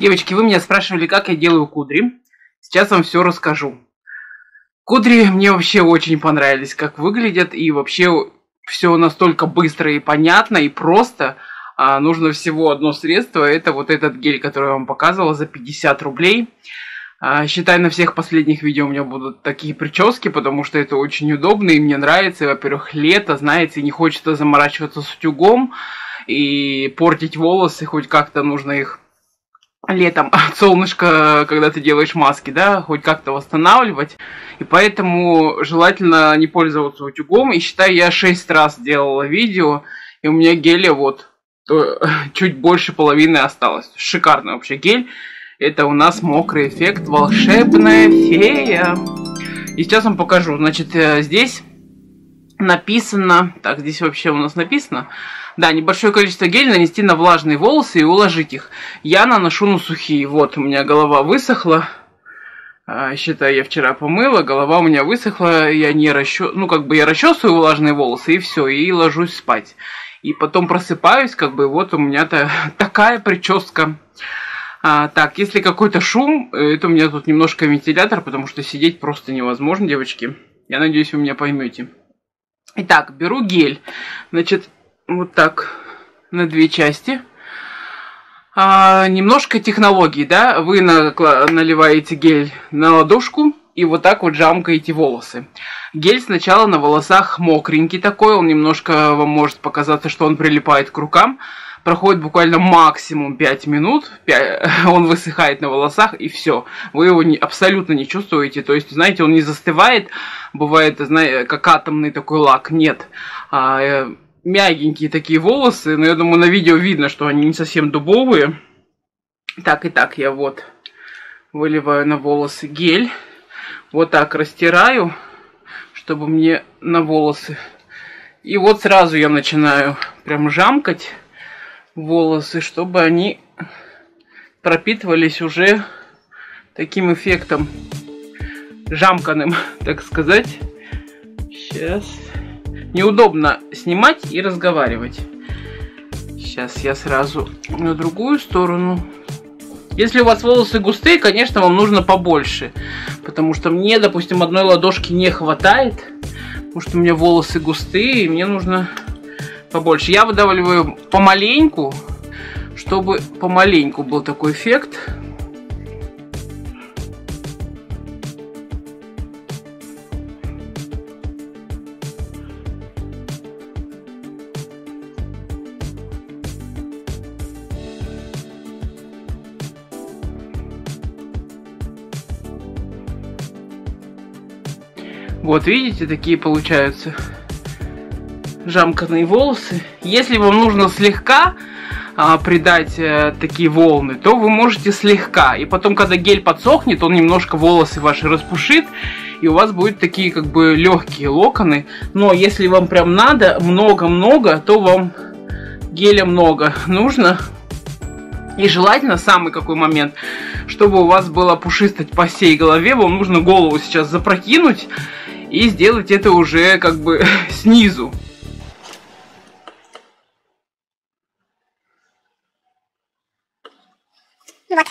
Девочки, вы меня спрашивали, как я делаю кудри. Сейчас вам все расскажу. Кудри мне вообще очень понравились, как выглядят. И вообще все настолько быстро и понятно, и просто. Нужно всего одно средство. Это вот этот гель, который я вам показывала за 50 рублей. Считай, на всех последних видео у меня будут такие прически, потому что это очень удобно и мне нравится. И, во-первых, лето, знаете, не хочется заморачиваться с утюгом и портить волосы, хоть как-то нужно их летом от солнышка, когда ты делаешь маски, да, хоть как-то восстанавливать. И поэтому желательно не пользоваться утюгом. И считай, я 6 раз делала видео, и у меня геля вот чуть больше половины осталось. Шикарный вообще гель. Это у нас мокрый эффект волшебная фея. И сейчас вам покажу. Значит, здесь написано... Так, здесь вообще у нас написано... Да, небольшое количество геля нанести на влажные волосы и уложить их. Я наношу на сухие. Вот, у меня голова высохла. Считай, я вчера помыла, голова у меня высохла. Я не расчесываю, ну, как бы я расчесываю влажные волосы и все, и ложусь спать. И потом просыпаюсь, как бы, вот у меня-то такая прическа. Так, если какой-то шум, это у меня тут немножко вентилятор, потому что сидеть просто невозможно, девочки. Я надеюсь, вы меня поймете. Итак, беру гель. Значит... Вот так, на 2 части. Немножко технологии, да? Вы наливаете гель на ладошку и вот так вот жамкаете волосы. Гель сначала на волосах мокренький такой, он немножко вам может показаться, что он прилипает к рукам. Проходит буквально максимум 5 минут, он высыхает на волосах и все. Вы его абсолютно не чувствуете, то есть, знаете, он не застывает, бывает, знаете, как атомный такой лак, нет. Мягенькие такие волосы, но я думаю, на видео видно, что они не совсем дубовые. Так, и так я вот выливаю на волосы гель. Вот так растираю, чтобы мне на волосы. И вот сразу я начинаю прям жамкать волосы, чтобы они пропитывались уже таким эффектом жамканым, так сказать. Сейчас... Неудобно снимать и разговаривать. Сейчас я сразу на другую сторону. Если у вас волосы густые, конечно, вам нужно побольше. Потому что мне, допустим, одной ладошки не хватает. Потому что у меня волосы густые, и мне нужно побольше. Я выдавливаю помаленьку, чтобы помаленьку был такой эффект. Вот, видите, такие получаются жамканные волосы. Если вам нужно слегка придать такие волны, то вы можете слегка. И потом, когда гель подсохнет, он немножко волосы ваши распушит. И у вас будут такие, как бы, легкие локоны. Но если вам прям надо много-много, то вам геля много нужно. И желательно, самый какой момент, чтобы у вас была пушистость по всей голове, вам нужно голову сейчас запрокинуть и сделать это уже как бы снизу. Вот.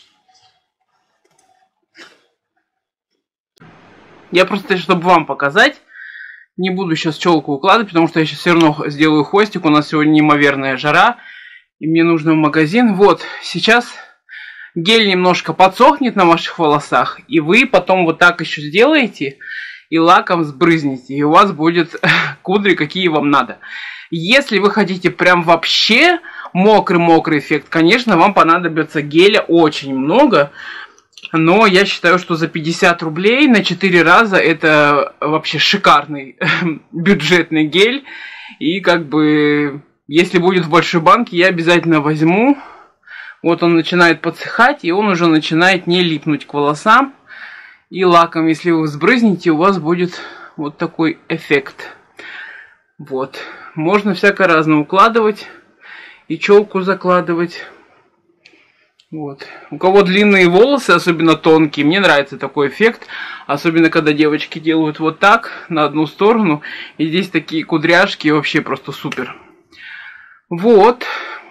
Я просто, чтобы вам показать, не буду сейчас челку укладывать, потому что я сейчас все равно сделаю хвостик. У нас сегодня неимоверная жара, и мне нужно в магазин. Вот, сейчас гель немножко подсохнет на ваших волосах, и вы потом вот так еще сделаете, и лаком сбрызните, и у вас будет кудри, какие вам надо. Если вы хотите прям вообще мокрый-мокрый эффект, конечно, вам понадобится геля очень много, но я считаю, что за 50 рублей на 4 раза это вообще шикарный бюджетный гель, и как бы, если будет в большой банке, я обязательно возьму. Вот он начинает подсыхать, и он уже начинает не липнуть к волосам. И лаком, если вы сбрызните, у вас будет вот такой эффект. Вот. Можно всяко разно укладывать. И челку закладывать. Вот. У кого длинные волосы, особенно тонкие, мне нравится такой эффект. Особенно, когда девочки делают вот так, на одну сторону. И здесь такие кудряшки, вообще просто супер. Вот.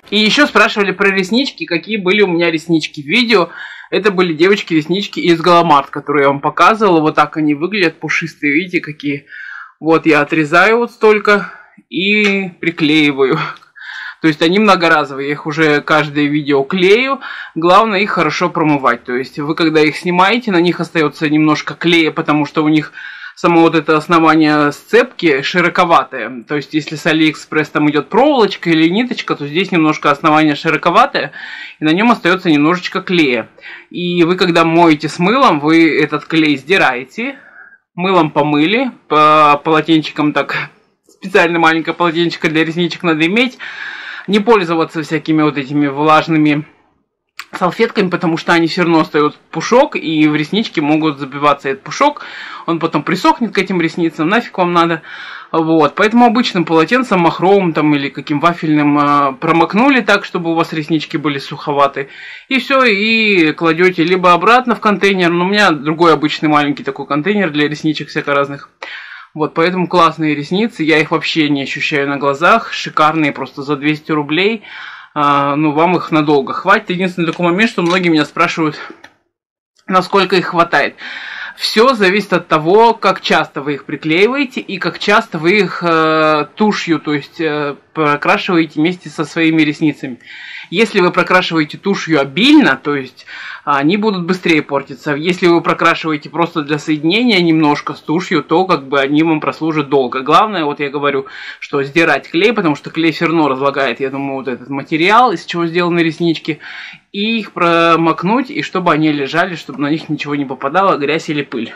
И еще спрашивали про реснички, какие были у меня реснички в видео. Это были, девочки, реснички из Галамарт, которые я вам показывала. Вот так они выглядят, пушистые, видите, какие. Вот я отрезаю вот столько и приклеиваю. То есть они многоразовые, я их уже каждое видео клею. Главное их хорошо промывать. То есть вы когда их снимаете, на них остается немножко клея, потому что у них само вот это основание сцепки широковатое. То есть если с Алиэкспресс там идет проволочка или ниточка, то здесь немножко основание широковатое, и на нем остается немножечко клея. И вы когда моете с мылом, вы этот клей сдираете, мылом помыли, по полотенчикам так, специально маленькое полотенчико для ресничек надо иметь, не пользоваться всякими вот этими влажными салфетками, потому что они все равно остают пушок, и в реснички могут забиваться этот пушок, он потом присохнет к этим ресницам, нафиг вам надо. Вот, поэтому обычным полотенцем, махровым там или каким вафельным промокнули так, чтобы у вас реснички были суховаты, и все, и кладете либо обратно в контейнер, но у меня другой обычный маленький такой контейнер для ресничек всяко разных. Вот, поэтому классные ресницы, я их вообще не ощущаю на глазах, шикарные, просто за 200 рублей. Ну, вам их надолго хватит. Единственный такой момент, что многие меня спрашивают, насколько их хватает. Все зависит от того, как часто вы их приклеиваете и как часто вы их тушью, то есть прокрашиваете вместе со своими ресницами. Если вы прокрашиваете тушью обильно, то есть они будут быстрее портиться. Если вы прокрашиваете просто для соединения немножко с тушью, то как бы они вам прослужат долго. Главное, вот я говорю, что сдирать клей, потому что клей все равно разлагает, я думаю, вот этот материал, из чего сделаны реснички, и их промокнуть, и чтобы они лежали, чтобы на них ничего не попадало, грязь или пыль.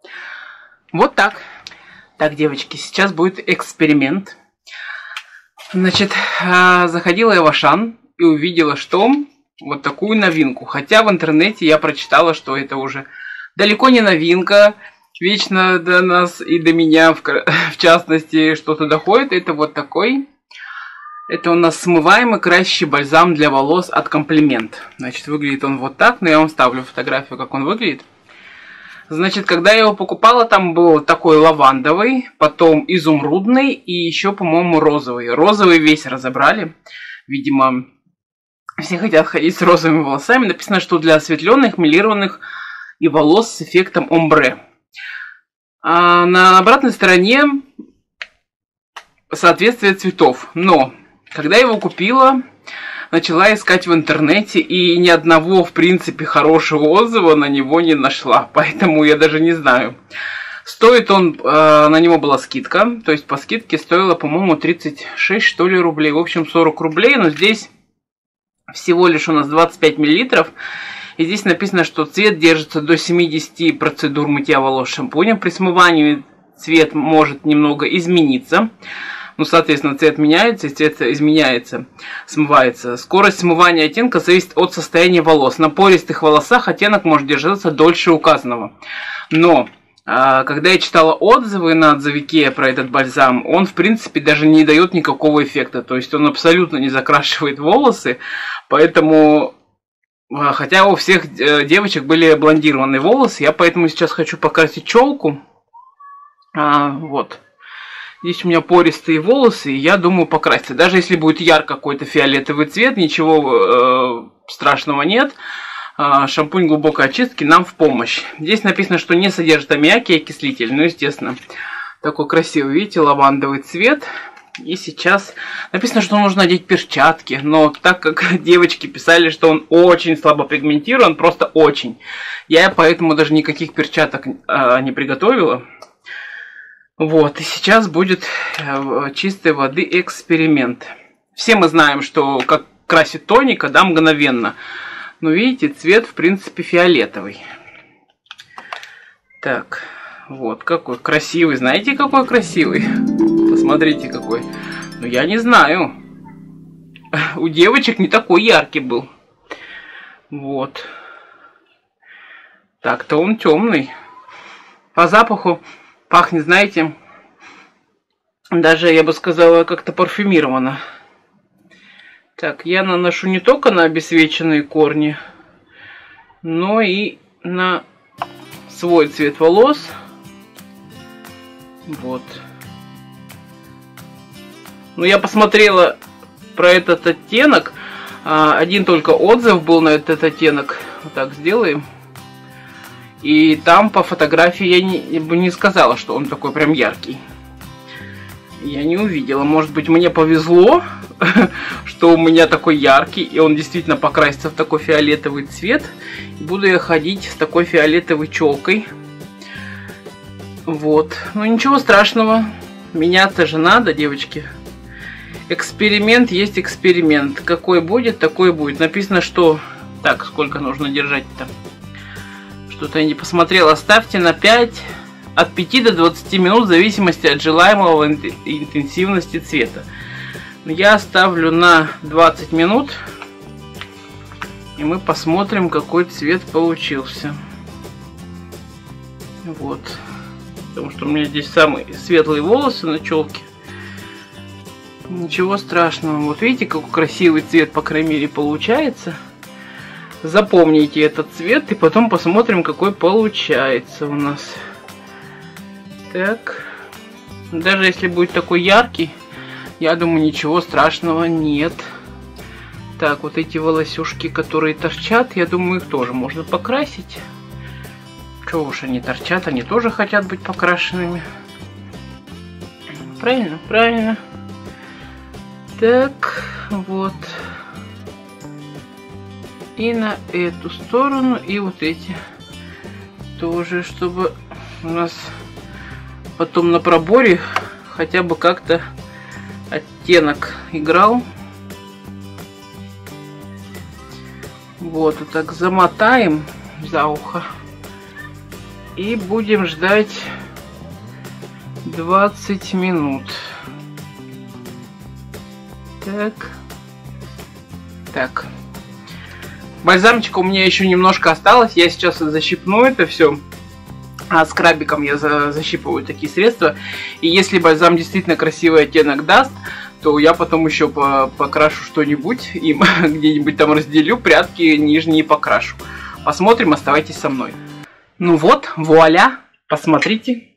Вот так. Так, девочки, сейчас будет эксперимент. Значит, заходила я в Ашан и увидела, что вот такую новинку. Хотя в интернете я прочитала, что это уже далеко не новинка. Вечно до нас и до меня, в частности, что-то доходит. Это вот такой. Это у нас смываемый красящий бальзам для волос от Комплимент. Значит, выглядит он вот так. Но я вам ставлю фотографию, как он выглядит. Значит, когда я его покупала, там был такой лавандовый, потом изумрудный и еще, по-моему, розовый. Розовый весь разобрали. Видимо, все хотят ходить с розовыми волосами. Написано, что для осветленных, мелированных и волос с эффектом омбре. А на обратной стороне соответствие цветов. Но, когда я его купила, начала искать в интернете и ни одного, в принципе, хорошего отзыва на него не нашла. Поэтому я даже не знаю. Стоит он, на него была скидка. То есть по скидке стоило, по-моему, 36, что ли, рублей. В общем, 40 рублей. Но здесь всего лишь у нас 25 миллилитров. И здесь написано, что цвет держится до 70 процедур мытья волос шампунем. При смывании цвет может немного измениться. Ну, соответственно, цвет меняется, и цвет изменяется, смывается. Скорость смывания оттенка зависит от состояния волос. На пористых волосах оттенок может держаться дольше указанного. Но, когда я читала отзывы на отзывике про этот бальзам, он, в принципе, даже не дает никакого эффекта. То есть он абсолютно не закрашивает волосы, поэтому... Хотя у всех девочек были блондированные волосы, я поэтому сейчас хочу покрасить челку. Вот. Здесь у меня пористые волосы, и я думаю покраситься. Даже если будет ярко какой-то фиолетовый цвет, ничего страшного нет. Шампунь глубокой очистки нам в помощь. Здесь написано, что не содержит аммиак и окислитель. Ну, естественно, такой красивый, видите, лавандовый цвет. И сейчас написано, что нужно одеть перчатки. Но так как девочки писали, что он очень слабо пигментирован, просто очень. Я поэтому даже никаких перчаток не приготовила. Вот, и сейчас будет чистой воды эксперимент. Все мы знаем, что как красит тоника, да, мгновенно. Но видите, цвет, в принципе, фиолетовый. Так, вот, какой красивый. Знаете, какой красивый? Посмотрите, какой. Ну, я не знаю. У девочек не такой яркий был. Вот. Так-то он темный. По запаху пахнет, знаете, даже, я бы сказала, как-то парфюмировано. Так, я наношу не только на обесвеченные корни, но и на свой цвет волос. Вот. Ну, я посмотрела про этот оттенок. Один только отзыв был на этот оттенок. Вот так сделаем. И там по фотографии я не сказала, что он такой прям яркий. Я не увидела. Может быть, мне повезло, что у меня такой яркий, и он действительно покрасится в такой фиолетовый цвет. И буду я ходить с такой фиолетовой челкой. Вот. Ну ничего страшного. Меняться же надо, девочки. Эксперимент есть эксперимент. Какой будет, такой будет. Написано, что... Так, сколько нужно держать-то? Что-то я не посмотрела. Ставьте на 5... От 5 до 20 минут в зависимости от желаемого интенсивности цвета. Я ставлю на 20 минут. И мы посмотрим, какой цвет получился. Вот. Потому что у меня здесь самые светлые волосы на челке. Ничего страшного. Вот видите, какой красивый цвет, по крайней мере, получается. Запомните этот цвет и потом посмотрим, какой получается у нас. Так. Даже если будет такой яркий, я думаю, ничего страшного нет. Так, вот эти волосюшки, которые торчат, я думаю, их тоже можно покрасить. Чего уж они торчат, они тоже хотят быть покрашенными. Правильно, правильно. Так, вот. И на эту сторону, и вот эти тоже, чтобы у нас потом на проборе хотя бы как-то оттенок играл. Вот так замотаем за ухо. И будем ждать 20 минут. Так. Так. Бальзамчика у меня еще немножко осталось. Я сейчас защипну это все. А скрабиком я защипываю такие средства. И если бальзам действительно красивый оттенок даст, то я потом еще покрашу что-нибудь. И где-нибудь там разделю, прядки нижние покрашу. Посмотрим, оставайтесь со мной. Ну вот, вуаля. Посмотрите.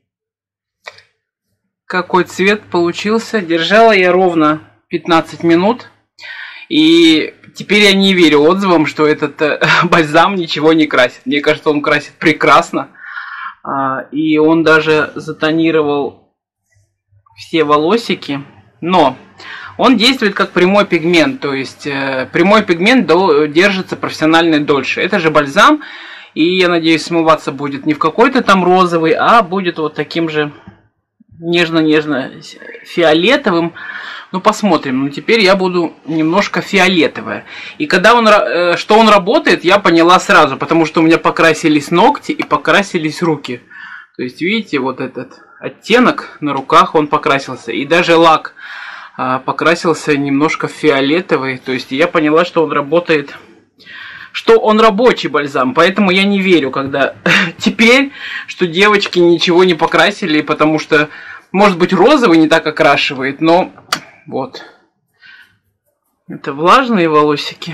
Какой цвет получился. Держала я ровно 15 минут. И теперь я не верю отзывам, что этот бальзам ничего не красит. Мне кажется, он красит прекрасно. И он даже затонировал все волосики. Но он действует как прямой пигмент. То есть прямой пигмент держится профессионально дольше. Это же бальзам. И я надеюсь, смываться будет не в какой-то там розовый, а будет вот таким же нежно-нежно фиолетовым. Ну, посмотрим. Ну, теперь я буду немножко фиолетовая. И когда что он работает, я поняла сразу. Потому что у меня покрасились ногти и покрасились руки. То есть, видите, вот этот оттенок на руках, он покрасился. И даже лак покрасился немножко фиолетовый. То есть, я поняла, что он работает... Что он рабочий бальзам. Поэтому я не верю, когда теперь, что девочки ничего не покрасили. Потому что, может быть, розовый не так окрашивает, но... Вот. Это влажные волосики.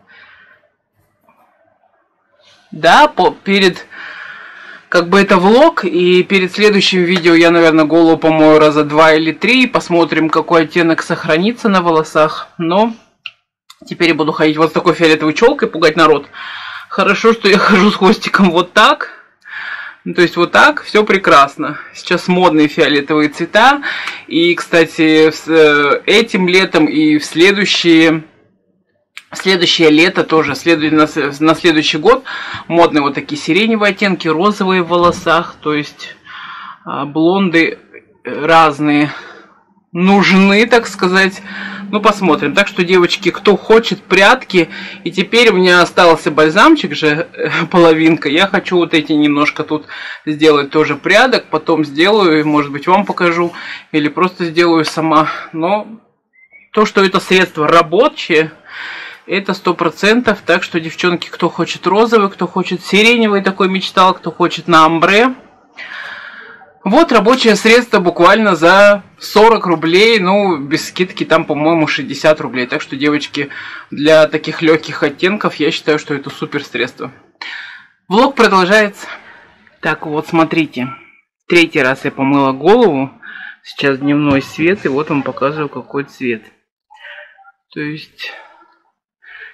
Да, перед... Как бы это влог, и перед следующим видео я, наверное, голову помою раза 2 или 3. Посмотрим, какой оттенок сохранится на волосах. Но теперь я буду ходить вот с такой фиолетовой челкой, пугать народ. Хорошо, что я хожу с хвостиком вот так. То есть вот так, все прекрасно. Сейчас модные фиолетовые цвета. И, кстати, этим летом и в следующее лето тоже, на следующий год, модные вот такие сиреневые оттенки, розовые в волосах. То есть блонды разные нужны, так сказать. Ну, посмотрим. Так что, девочки, кто хочет прядки, и теперь у меня остался бальзамчик же, половинка. Я хочу вот эти немножко тут сделать тоже прядок. Потом сделаю, может быть, вам покажу. Или просто сделаю сама. Но то, что это средство рабочее, это 100%. Так что, девчонки, кто хочет розовый, кто хочет сиреневый, такой мечтал, кто хочет на амбре. Вот рабочее средство буквально за 40 рублей, ну, без скидки там, по-моему, 60 рублей. Так что, девочки, для таких легких оттенков я считаю, что это супер средство. Влог продолжается. Так, вот, смотрите. 3-й раз я помыла голову. Сейчас дневной свет, и вот вам показываю, какой цвет. То есть,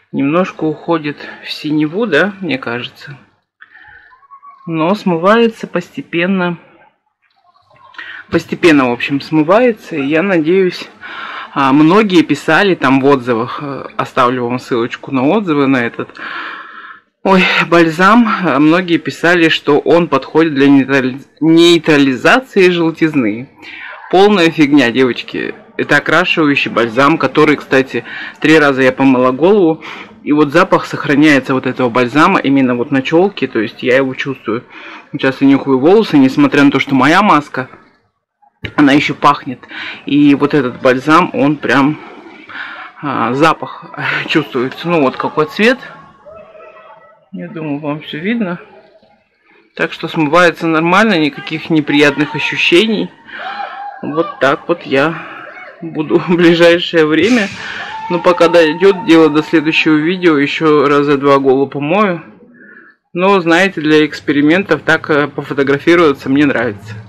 Немножко уходит в синеву, да, мне кажется. Но смывается постепенно. Постепенно, в общем, смывается. И я надеюсь, многие писали там в отзывах, оставлю вам ссылочку на отзывы на этот бальзам. Многие писали, что он подходит для нейтрализации желтизны. Полная фигня, девочки. Это окрашивающий бальзам, который, кстати, 3 раза я помыла голову. И вот запах сохраняется вот этого бальзама именно вот на челке. То есть я его чувствую. Сейчас я нюхаю волосы, несмотря на то, что моя маска, она еще пахнет. И вот этот бальзам, он прям запах чувствуется. Ну вот какой цвет. Я думаю, вам все видно. Так что смывается нормально, никаких неприятных ощущений. Вот так вот я буду в ближайшее время. Но пока дойдет дело до следующего видео, еще раза 2 голову помою. Но, знаете, для экспериментов так пофотографироваться мне нравится.